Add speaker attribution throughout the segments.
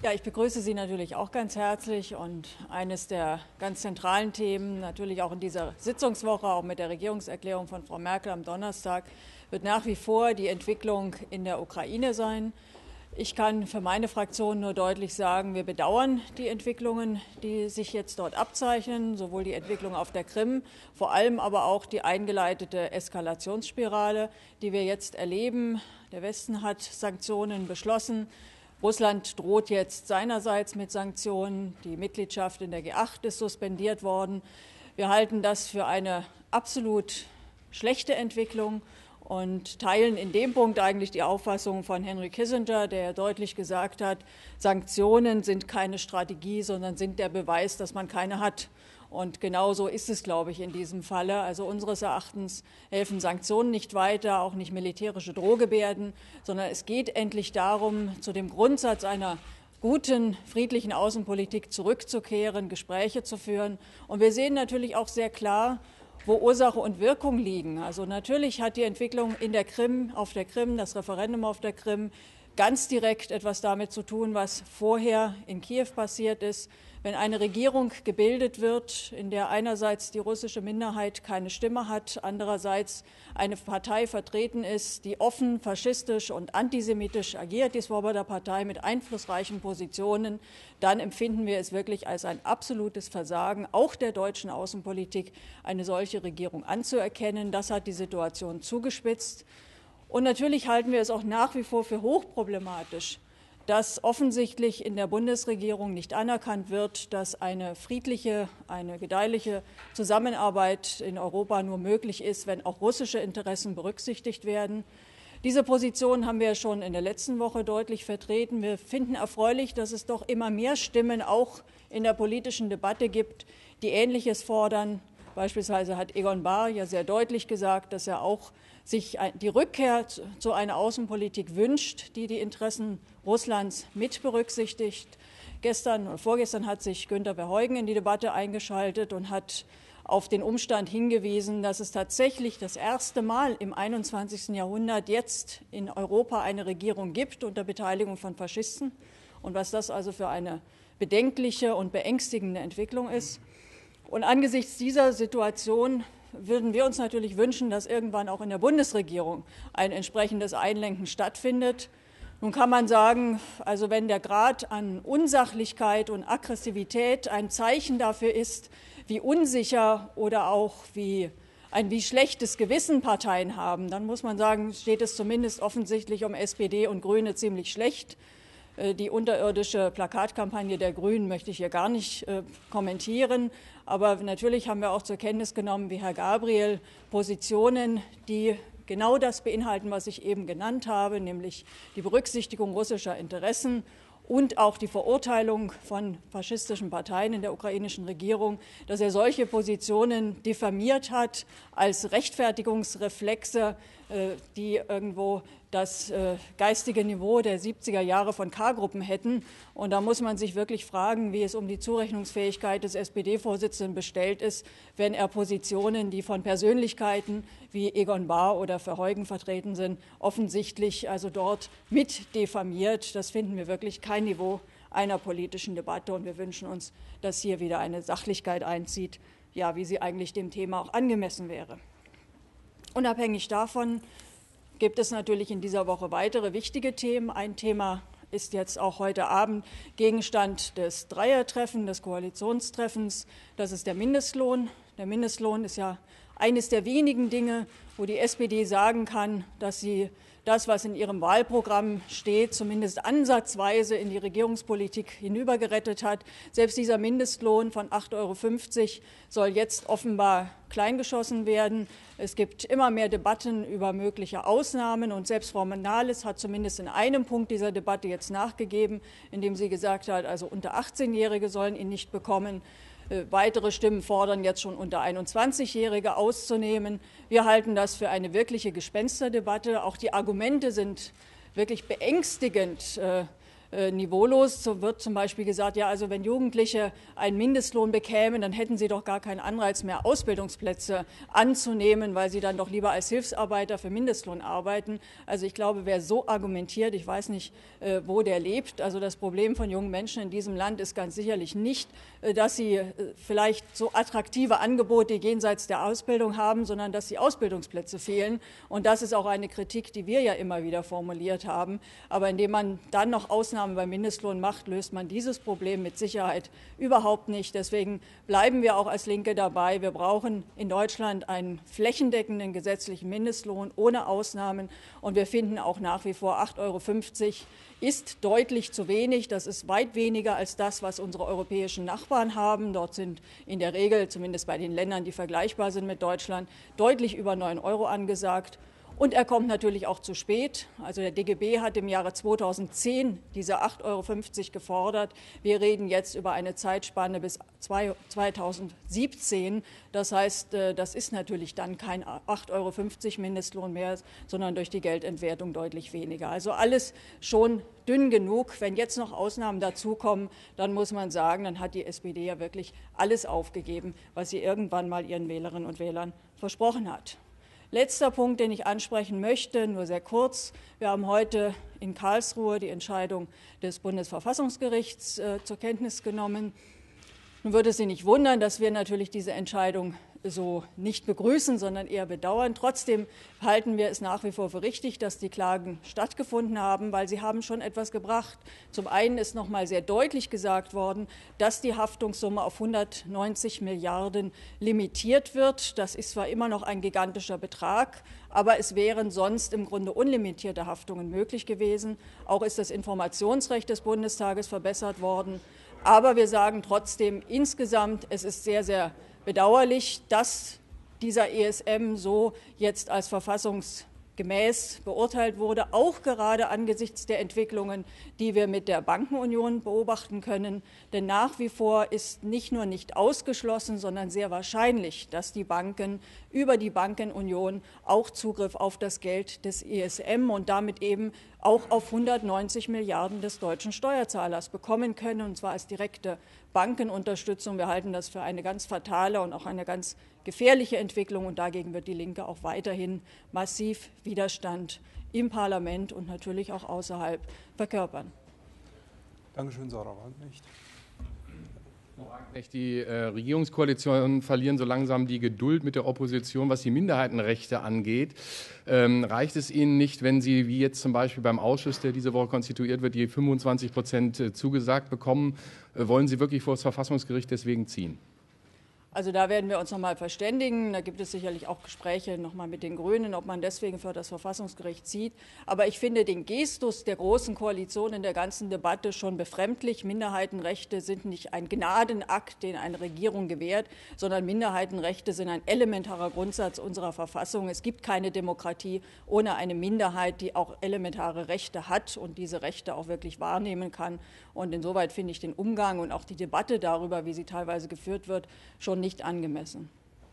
Speaker 1: Ja, ich begrüße Sie natürlich auch ganz herzlich und eines der ganz zentralen Themen, natürlich auch in dieser Sitzungswoche, auch mit der Regierungserklärung von Frau Merkel am Donnerstag, wird nach wie vor die Entwicklung in der Ukraine sein. Ich kann für meine Fraktion nur deutlich sagen, wir bedauern die Entwicklungen, die sich jetzt dort abzeichnen, sowohl die Entwicklung auf der Krim, vor allem aber auch die eingeleitete Eskalationsspirale, die wir jetzt erleben. Der Westen hat Sanktionen beschlossen. Russland droht jetzt seinerseits mit Sanktionen. Die Mitgliedschaft in der G8 ist suspendiert worden. Wir halten das für eine absolut schlechte Entwicklung und teilen in dem Punkt eigentlich die Auffassung von Henry Kissinger, der deutlich gesagt hat, Sanktionen sind keine Strategie, sondern sind der Beweis, dass man keine hat. Und genau so ist es, glaube ich, in diesem Falle. Also unseres Erachtens helfen Sanktionen nicht weiter, auch nicht militärische Drohgebärden, sondern es geht endlich darum, zu dem Grundsatz einer guten, friedlichen Außenpolitik zurückzukehren, Gespräche zu führen. Und wir sehen natürlich auch sehr klar, wo Ursache und Wirkung liegen. Also natürlich hat die Entwicklung in der Krim, auf der Krim, das Referendum auf der Krim, ganz direkt etwas damit zu tun, was vorher in Kiew passiert ist. Wenn eine Regierung gebildet wird, in der einerseits die russische Minderheit keine Stimme hat, andererseits eine Partei vertreten ist, die offen faschistisch und antisemitisch agiert, die Swoboda-Partei mit einflussreichen Positionen, dann empfinden wir es wirklich als ein absolutes Versagen, auch der deutschen Außenpolitik, eine solche Regierung anzuerkennen. Das hat die Situation zugespitzt. Und natürlich halten wir es auch nach wie vor für hochproblematisch, dass offensichtlich in der Bundesregierung nicht anerkannt wird, dass eine friedliche, eine gedeihliche Zusammenarbeit in Europa nur möglich ist, wenn auch russische Interessen berücksichtigt werden. Diese Position haben wir schon in der letzten Woche deutlich vertreten. Wir finden erfreulich, dass es doch immer mehr Stimmen auch in der politischen Debatte gibt, die Ähnliches fordern. Beispielsweise hat Egon Bahr ja sehr deutlich gesagt, dass er auch sich die Rückkehr zu einer Außenpolitik wünscht, die die Interessen Russlands mit berücksichtigt. Gestern oder vorgestern hat sich Günther Verheugen in die Debatte eingeschaltet und hat auf den Umstand hingewiesen, dass es tatsächlich das erste Mal im 21. Jahrhundert jetzt in Europa eine Regierung gibt unter Beteiligung von Faschisten und was das also für eine bedenkliche und beängstigende Entwicklung ist. Und angesichts dieser Situation würden wir uns natürlich wünschen, dass irgendwann auch in der Bundesregierung ein entsprechendes Einlenken stattfindet. Nun kann man sagen, also wenn der Grad an Unsachlichkeit und Aggressivität ein Zeichen dafür ist, wie unsicher oder auch wie schlechtes Gewissen Parteien haben, dann muss man sagen, steht es zumindest offensichtlich um SPD und Grüne ziemlich schlecht. Die unterirdische Plakatkampagne der Grünen möchte ich hier gar nicht kommentieren. Aber natürlich haben wir auch zur Kenntnis genommen, wie Herr Gabriel, Positionen, die genau das beinhalten, was ich eben genannt habe, nämlich die Berücksichtigung russischer Interessen und auch die Verurteilung von faschistischen Parteien in der ukrainischen Regierung, dass er solche Positionen diffamiert hat als Rechtfertigungsreflexe, die irgendwo das geistige Niveau der 70er Jahre von K-Gruppen hätten. Und da muss man sich wirklich fragen, wie es um die Zurechnungsfähigkeit des SPD-Vorsitzenden bestellt ist, wenn er Positionen, die von Persönlichkeiten wie Egon Bahr oder Verheugen vertreten sind, offensichtlich also dort mit diffamiert. Das finden wir wirklich kein Niveau einer politischen Debatte. Und wir wünschen uns, dass hier wieder eine Sachlichkeit einzieht, ja, wie sie eigentlich dem Thema auch angemessen wäre. Unabhängig davon gibt es natürlich in dieser Woche weitere wichtige Themen. Ein Thema ist jetzt auch heute Abend Gegenstand des Dreiertreffens, des Koalitionstreffens. Das ist der Mindestlohn. Der Mindestlohn ist ja eines der wenigen Dinge, wo die SPD sagen kann, dass sie das, was in ihrem Wahlprogramm steht, zumindest ansatzweise in die Regierungspolitik hinübergerettet hat. Selbst dieser Mindestlohn von 8,50 € soll jetzt offenbar kleingeschossen werden. Es gibt immer mehr Debatten über mögliche Ausnahmen. Und selbst Frau Nahles hat zumindest in einem Punkt dieser Debatte jetzt nachgegeben, indem sie gesagt hat, also unter 18-Jährige sollen ihn nicht bekommen. Weitere Stimmen fordern jetzt schon unter 21-Jährige auszunehmen. Wir halten das für eine wirkliche Gespensterdebatte. Auch die Argumente sind wirklich beängstigend niveaulos. So wird zum Beispiel gesagt, ja, also wenn Jugendliche einen Mindestlohn bekämen, dann hätten sie doch gar keinen Anreiz mehr, Ausbildungsplätze anzunehmen, weil sie dann doch lieber als Hilfsarbeiter für Mindestlohn arbeiten. Also ich glaube, wer so argumentiert, ich weiß nicht, wo der lebt. Also das Problem von jungen Menschen in diesem Land ist ganz sicherlich nicht, dass sie vielleicht so attraktive Angebote jenseits der Ausbildung haben, sondern dass die Ausbildungsplätze fehlen. Und das ist auch eine Kritik, die wir ja immer wieder formuliert haben. Aber indem man dann noch Ausnahmen beim Mindestlohn macht, löst man dieses Problem mit Sicherheit überhaupt nicht. Deswegen bleiben wir auch als Linke dabei. Wir brauchen in Deutschland einen flächendeckenden gesetzlichen Mindestlohn ohne Ausnahmen. Und wir finden auch nach wie vor 8,50 € ist deutlich zu wenig. Das ist weit weniger als das, was unsere europäischen Nachbarn haben. Dort sind in der Regel, zumindest bei den Ländern, die vergleichbar sind mit Deutschland, deutlich über 9 € angesagt. Und er kommt natürlich auch zu spät. Also der DGB hat im Jahre 2010 diese 8,50 € gefordert. Wir reden jetzt über eine Zeitspanne bis 2017. Das heißt, das ist natürlich dann kein 8,50 € Mindestlohn mehr, sondern durch die Geldentwertung deutlich weniger. Also alles schon dünn genug. Wenn jetzt noch Ausnahmen dazukommen, dann muss man sagen, dann hat die SPD ja wirklich alles aufgegeben, was sie irgendwann mal ihren Wählerinnen und Wählern versprochen hat. Letzter Punkt, den ich ansprechen möchte, nur sehr kurz. Wir haben heute in Karlsruhe die Entscheidung des Bundesverfassungsgerichts zur Kenntnis genommen. Nun würde es Sie nicht wundern, dass wir natürlich diese Entscheidung so nicht begrüßen, sondern eher bedauern. Trotzdem halten wir es nach wie vor für richtig, dass die Klagen stattgefunden haben, weil sie haben schon etwas gebracht. Zum einen ist noch mal sehr deutlich gesagt worden, dass die Haftungssumme auf 190 Milliarden limitiert wird. Das ist zwar immer noch ein gigantischer Betrag, aber es wären sonst im Grunde unlimitierte Haftungen möglich gewesen. Auch ist das Informationsrecht des Bundestages verbessert worden. Aber wir sagen trotzdem insgesamt, es ist sehr, sehr bedauerlich, dass dieser ESM so jetzt als verfassungsgemäß beurteilt wurde, auch gerade angesichts der Entwicklungen, die wir mit der Bankenunion beobachten können. Denn nach wie vor ist nicht nur nicht ausgeschlossen, sondern sehr wahrscheinlich, dass die Banken über die Bankenunion auch Zugriff auf das Geld des ESM und damit eben auch auf 190 Milliarden des deutschen Steuerzahlers bekommen können, und zwar als direkte Bankenunterstützung. Wir halten das für eine ganz fatale und auch eine ganz gefährliche Entwicklung, und dagegen wird die Linke auch weiterhin massiv Widerstand im Parlament und natürlich auch außerhalb verkörpern.
Speaker 2: Dankeschön, Sarah Wagenknecht.
Speaker 3: Die Regierungskoalitionen verlieren so langsam die Geduld mit der Opposition, was die Minderheitenrechte angeht. Reicht es Ihnen nicht, wenn Sie, wie jetzt zum Beispiel beim Ausschuss, der diese Woche konstituiert wird, die 25% zugesagt bekommen? Wollen Sie wirklich vor das Verfassungsgericht deswegen ziehen?
Speaker 1: Also da werden wir uns noch mal verständigen. Da gibt es sicherlich auch Gespräche noch mal mit den Grünen, ob man deswegen für das Verfassungsgericht zieht. Aber ich finde den Gestus der Großen Koalition in der ganzen Debatte schon befremdlich. Minderheitenrechte sind nicht ein Gnadenakt, den eine Regierung gewährt, sondern Minderheitenrechte sind ein elementarer Grundsatz unserer Verfassung. Es gibt keine Demokratie ohne eine Minderheit, die auch elementare Rechte hat und diese Rechte auch wirklich wahrnehmen kann. Und insoweit finde ich den Umgang und auch die Debatte darüber, wie sie teilweise geführt wird, schon nicht angemessen.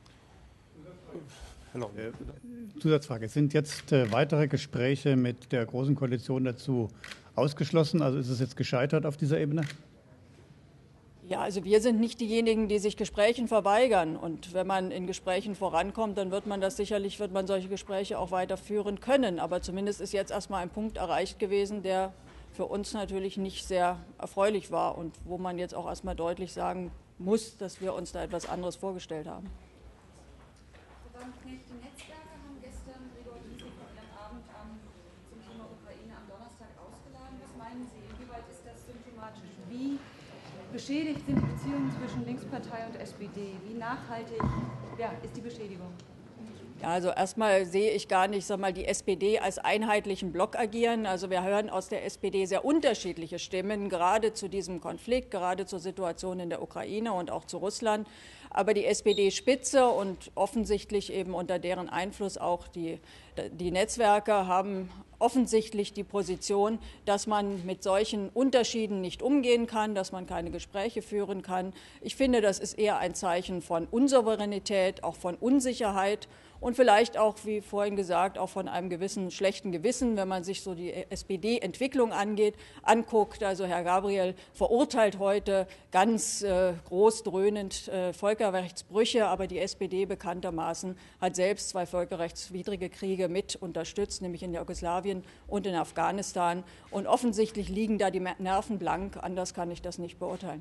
Speaker 4: Zusatzfrage. Sind jetzt weitere Gespräche mit der Großen Koalition dazu ausgeschlossen? Also ist es jetzt gescheitert auf dieser Ebene?
Speaker 1: Ja, also wir sind nicht diejenigen, die sich Gesprächen verweigern. Und wenn man in Gesprächen vorankommt, dann wird man solche Gespräche auch weiterführen können. Aber zumindest ist jetzt erstmal ein Punkt erreicht gewesen, der für uns natürlich nicht sehr erfreulich war und wo man jetzt auch erstmal deutlich sagen muss, dass wir uns da etwas anderes vorgestellt haben.
Speaker 5: Frau Wagenknecht, die Netzwerke haben gestern Gregor Gysi vor ihrem Abend zum Thema Ukraine am Donnerstag ausgeladen. Was meinen Sie, inwieweit ist das symptomatisch? Wie beschädigt sind die Beziehungen zwischen Linkspartei und SPD? Wie nachhaltig ist die Beschädigung?
Speaker 1: Ja, also erstmal sehe ich gar nicht, die SPD als einheitlichen Block agieren. Also wir hören aus der SPD sehr unterschiedliche Stimmen, gerade zu diesem Konflikt, gerade zur Situation in der Ukraine und auch zu Russland. Aber die SPD-Spitze und offensichtlich eben unter deren Einfluss auch die Netzwerke haben offensichtlich die Position, dass man mit solchen Unterschieden nicht umgehen kann, dass man keine Gespräche führen kann. Ich finde, das ist eher ein Zeichen von Unsouveränität, auch von Unsicherheit. und vielleicht auch, wie vorhin gesagt, auch von einem gewissen schlechten Gewissen, wenn man sich so die SPD-Entwicklung anguckt. Also Herr Gabriel verurteilt heute ganz groß dröhnend Völkerrechtsbrüche, aber die SPD bekanntermaßen hat selbst 2 völkerrechtswidrige Kriege mit unterstützt, nämlich in Jugoslawien und in Afghanistan. Und offensichtlich liegen da die Nerven blank, anders kann ich das nicht beurteilen.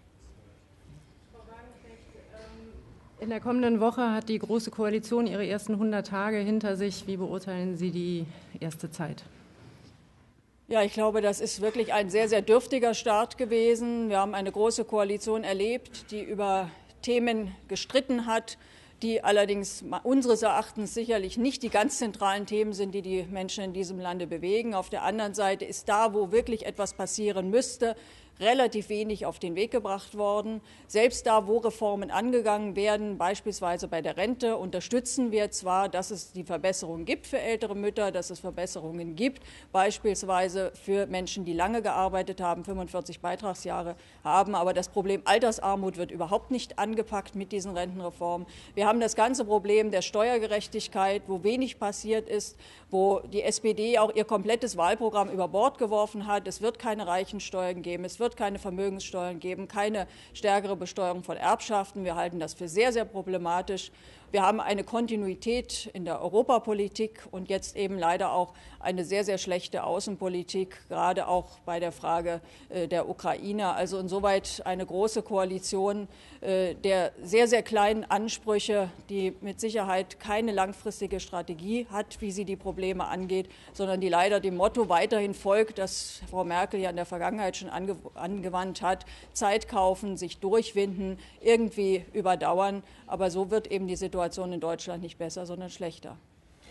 Speaker 6: In der kommenden Woche hat die Große Koalition ihre ersten 100 Tage hinter sich. Wie beurteilen Sie die erste Zeit?
Speaker 1: Ja, ich glaube, das ist wirklich ein sehr, sehr dürftiger Start gewesen. Wir haben eine Große Koalition erlebt, die über Themen gestritten hat, die allerdings unseres Erachtens sicherlich nicht die ganz zentralen Themen sind, die die Menschen in diesem Lande bewegen. Auf der anderen Seite ist da, wo wirklich etwas passieren müsste, relativ wenig auf den Weg gebracht worden. Selbst da, wo Reformen angegangen werden, beispielsweise bei der Rente, unterstützen wir zwar, dass es die Verbesserungen gibt für ältere Mütter, dass es Verbesserungen gibt, beispielsweise für Menschen, die lange gearbeitet haben, 45 Beitragsjahre haben, aber das Problem Altersarmut wird überhaupt nicht angepackt mit diesen Rentenreformen. Wir haben das ganze Problem der Steuergerechtigkeit, wo wenig passiert ist, wo die SPD auch ihr komplettes Wahlprogramm über Bord geworfen hat. Es wird keine Reichensteuern geben, es wird keine Vermögenssteuern geben, keine stärkere Besteuerung von Erbschaften. Wir halten das für sehr, sehr problematisch. Wir haben eine Kontinuität in der Europapolitik und jetzt eben leider auch eine sehr, sehr schlechte Außenpolitik, gerade auch bei der Frage der Ukraine. Also insoweit eine große Koalition der sehr, sehr kleinen Ansprüche, die mit Sicherheit keine langfristige Strategie hat, wie sie die Probleme angeht, sondern die leider dem Motto weiterhin folgt, das Frau Merkel ja in der Vergangenheit schon angewandt hat: Zeit kaufen, sich durchwinden, irgendwie überdauern. Aber so wird eben die Situation in Deutschland nicht besser, sondern schlechter.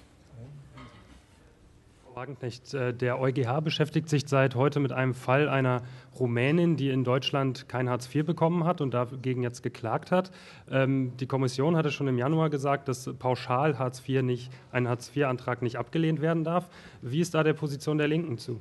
Speaker 7: Frau Wagenknecht, der EuGH beschäftigt sich seit heute mit einem Fall einer Rumänin, die in Deutschland kein Hartz IV bekommen hat und dagegen jetzt geklagt hat. Die Kommission hatte schon im Januar gesagt, dass pauschal ein Hartz-IV-Antrag nicht abgelehnt werden darf. Wie ist da der Position der Linken zu?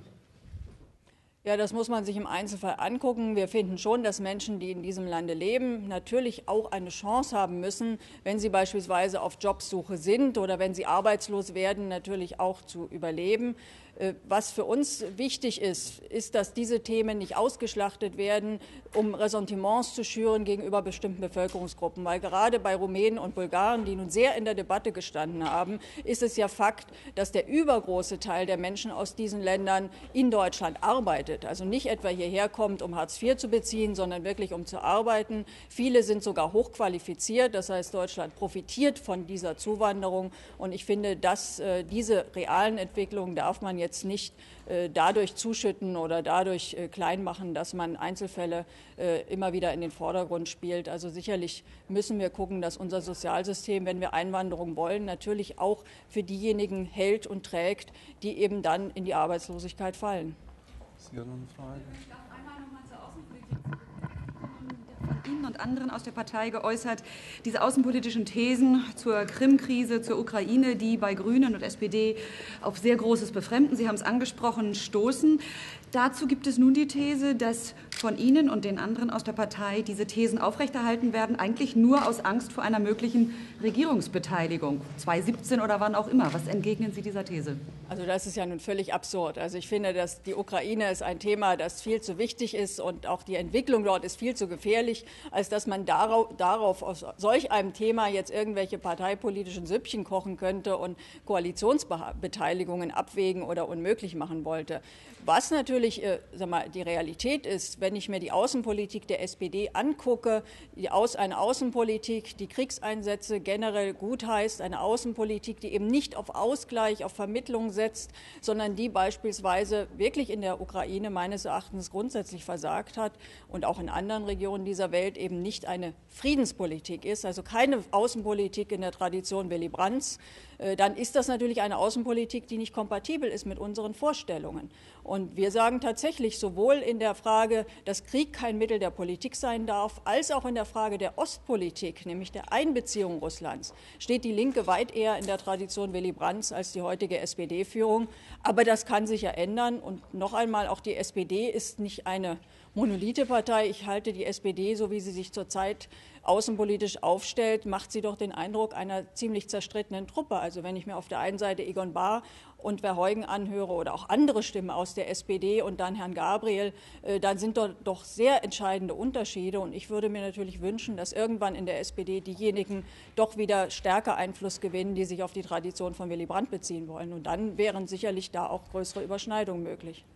Speaker 1: Ja, das muss man sich im Einzelfall angucken. Wir finden schon, dass Menschen, die in diesem Lande leben, natürlich auch eine Chance haben müssen, wenn sie beispielsweise auf Jobsuche sind oder wenn sie arbeitslos werden, natürlich auch zu überleben. Was für uns wichtig ist, ist, dass diese Themen nicht ausgeschlachtet werden, um Ressentiments zu schüren gegenüber bestimmten Bevölkerungsgruppen. Weil gerade bei Rumänen und Bulgaren, die nun sehr in der Debatte gestanden haben, ist es ja Fakt, dass der übergroße Teil der Menschen aus diesen Ländern in Deutschland arbeitet. Also nicht etwa hierher kommt, um Hartz IV zu beziehen, sondern wirklich um zu arbeiten. Viele sind sogar hochqualifiziert. Das heißt, Deutschland profitiert von dieser Zuwanderung. Und ich finde, dass diese realen Entwicklungen darf man jetzt nicht dadurch zuschütten oder dadurch klein machen, dass man Einzelfälle immer wieder in den Vordergrund spielt. Also sicherlich müssen wir gucken, dass unser Sozialsystem, wenn wir Einwanderung wollen, natürlich auch für diejenigen hält und trägt, die eben dann in die Arbeitslosigkeit fallen.
Speaker 2: Sie haben eine Frage?
Speaker 5: Ich darf einmal noch mal zur Außenpolitik von Ihnen und anderen aus der Partei geäußert, diese außenpolitischen Thesen zur Krim-Krise, zur Ukraine, die bei Grünen und SPD auf sehr großes Befremden, Sie haben es angesprochen, stoßen. Dazu gibt es nun die These, dass von Ihnen und den anderen aus der Partei diese Thesen aufrechterhalten werden, eigentlich nur aus Angst vor einer möglichen Regierungsbeteiligung, 2017 oder wann auch immer. Was entgegnen Sie dieser These?
Speaker 1: Also das ist ja nun völlig absurd. Also ich finde, dass die Ukraine ist ein Thema, das viel zu wichtig ist und auch die Entwicklung dort ist viel zu gefährlich, als dass man darauf aus solch einem Thema jetzt irgendwelche parteipolitischen Süppchen kochen könnte und Koalitionsbeteiligungen abwägen oder unmöglich machen wollte. Was natürlich die Realität ist, wenn ich mir die Außenpolitik der SPD angucke, eine Außenpolitik, die Kriegseinsätze generell gutheißt, eine Außenpolitik, die eben nicht auf Ausgleich, auf Vermittlung setzt, sondern die beispielsweise wirklich in der Ukraine meines Erachtens grundsätzlich versagt hat und auch in anderen Regionen dieser Welt eben nicht eine Friedenspolitik ist, also keine Außenpolitik in der Tradition Willy Brandts, dann ist das natürlich eine Außenpolitik, die nicht kompatibel ist mit unseren Vorstellungen. Und wir sagen tatsächlich, sowohl in der Frage, dass Krieg kein Mittel der Politik sein darf, als auch in der Frage der Ostpolitik, nämlich der Einbeziehung Russlands, steht die Linke weit eher in der Tradition Willy Brandts als die heutige SPD-Führung. Aber das kann sich ja ändern. Und noch einmal, auch die SPD ist nicht eine Monolithe-Partei. Ich halte die SPD, so wie sie sich zurzeit außenpolitisch aufstellt, macht sie doch den Eindruck einer ziemlich zerstrittenen Truppe. Also wenn ich mir auf der einen Seite Egon Bahr und Verheugen anhöre oder auch andere Stimmen aus der SPD und dann Herrn Gabriel, dann sind dort doch sehr entscheidende Unterschiede. Und ich würde mir natürlich wünschen, dass irgendwann in der SPD diejenigen doch wieder stärker Einfluss gewinnen, die sich auf die Tradition von Willy Brandt beziehen wollen. Und dann wären sicherlich da auch größere Überschneidungen möglich.